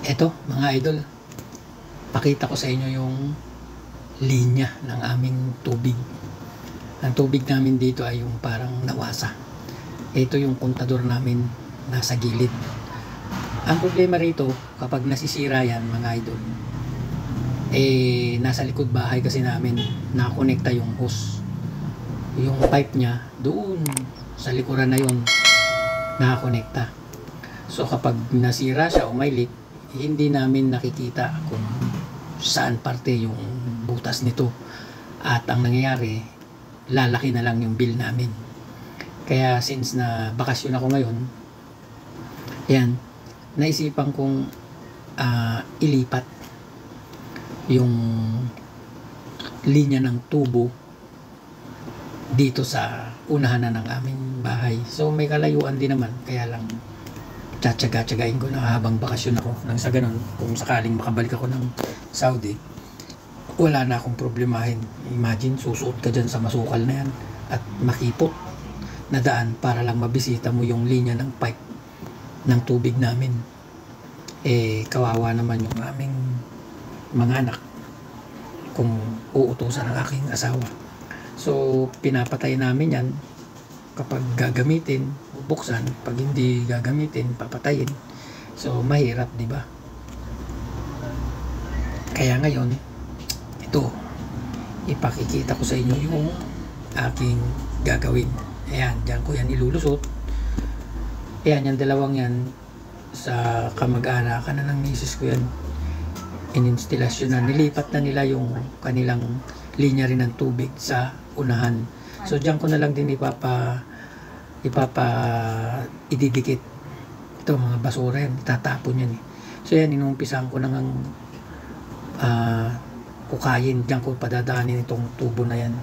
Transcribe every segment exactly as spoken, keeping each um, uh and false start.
Eto mga idol, pakita ko sa inyo yung linya ng aming tubig. Ang tubig namin dito ay yung parang nawasa. Ito yung kontador namin nasa gilid. Ang problema rito, kapag nasisira yan mga idol, eh nasa likod bahay kasi namin nakakonekta yung hose. Yung pipe niya doon sa likuran na yun nakakonekta. So kapag nasira siya o may leak, hindi namin nakikita kung saan parte yung butas nito, at ang nangyayari, lalaki na lang yung bill namin. Kaya since na bakasyon ako ngayon, yan, naisipan kong uh, ilipat yung linya ng tubo dito sa unahan na ng aming bahay. So may kalayuan din naman, kaya lang tsatsaga-tsagain ko na habang bakasyon ako, nang sa ganun, kung sakaling makabalik ako ng Saudi, wala na akong problemahin. Imagine, susuot ka dyan sa masukal na yan at makipot na daan para lang mabisita mo yung linya ng pipe ng tubig namin. Eh, kawawa naman yung aming mga anak kung uutusan ng aking asawa. So, pinapatay namin yan kapag gagamitin, buksan. Pag hindi gagamitin, papatayin. So, mahirap, di ba? Kaya ngayon, ito, ipakikita ko sa inyo yung aking gagawin. Ayan, dyan ko yan ilulusot. Ayan, yung dalawang yan, sa kamag-anakan na ng misis ko yan, ininstilasyon na, nilipat na nila yung kanilang linya rin ng tubig sa unahan. So diyan ko na lang din ipapa ipapa ididikit ito mga basura yan, tatapon yan eh. So yan, inumpisahan ko nang uh, kukayin, diyan ko padadaanin itong tubo na yan.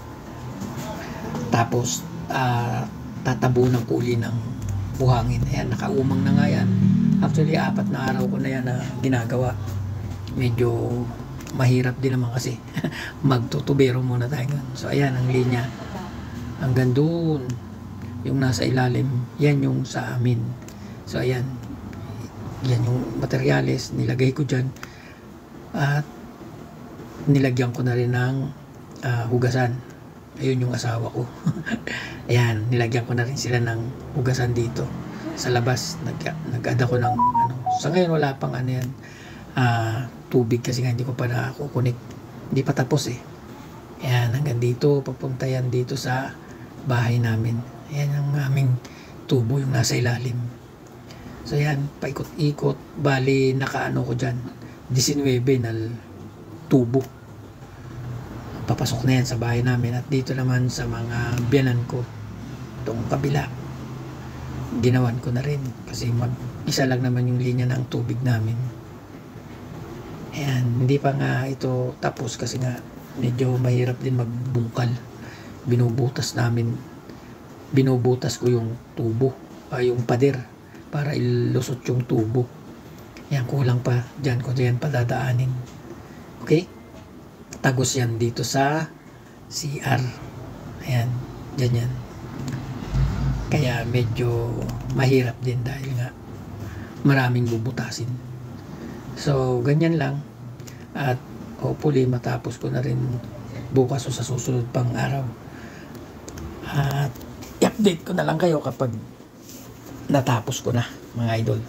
Tapos uh, tatabunan ko uli ng buhangin. Ayan, nakaumang na nga yan. Actually, apat na araw ko na yan na ginagawa. Medyo mahirap din naman kasi magtutubero muna tayo. So ayan ang linya hanggang doon, yung nasa ilalim, yan yung sa amin. So ayan, yan yung materyales, nilagay ko dyan at nilagyan ko na rin ng uh, hugasan. Ayun yung asawa ko. Ayan, nilagyan ko na rin sila ng hugasan dito sa labas. Nag, nag-add ako ng ano, sa ngayon wala pang ano yan, uh, tubig kasi nga hindi ko pa nakukunik, hindi pa tapos eh. Ayan, hanggang dito, papunta yan dito sa bahay namin. Ayan ang aming tubo, yung nasa ilalim. So ayan, paikot-ikot, bali nakaano ko dyan, nineteen na tubo. Papasok na yan sa bahay namin, at dito naman sa mga biyanan ko, itong kabila, ginawan ko na rin kasi mag-isa lang naman yung linya ng tubig namin. Ayan, hindi pa nga ito tapos kasi nga medyo mahirap din magbungkal. Binubutas namin, binubutas ko yung tubo, ay yung pader, para ilusot yung tubo. Ayan, kulang pa, dyan ko dyan padadaanin. Okay? Tagos yan dito sa C R. Ayan, dyan yan. Kaya medyo mahirap din dahil nga maraming bubutasin. So, ganyan lang. At hopefully matapos ko na rin bukas o sa susunod pang araw. At i-update ko na lang kayo kapag natapos ko na, mga idol.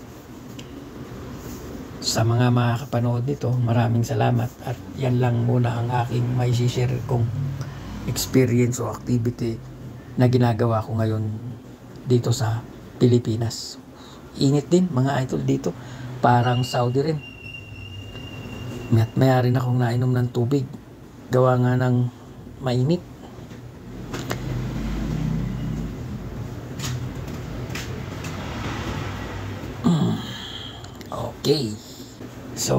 Sa mga makakapanood nito, maraming salamat. At yan lang muna ang aking may share kong experience o activity na ginagawa ko ngayon dito sa Pilipinas. Init din, mga idol, dito. Parang Saudi rin. Mayat maya rin akong nainom ng tubig, gawa nga ng mainit. Okay, so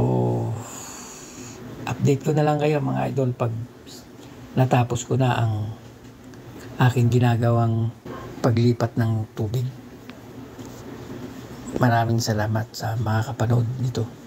update ko na lang kayo mga idol pag natapos ko na ang aking ginagawang paglipat ng tubig. Maraming salamat sa mga kapanood nito.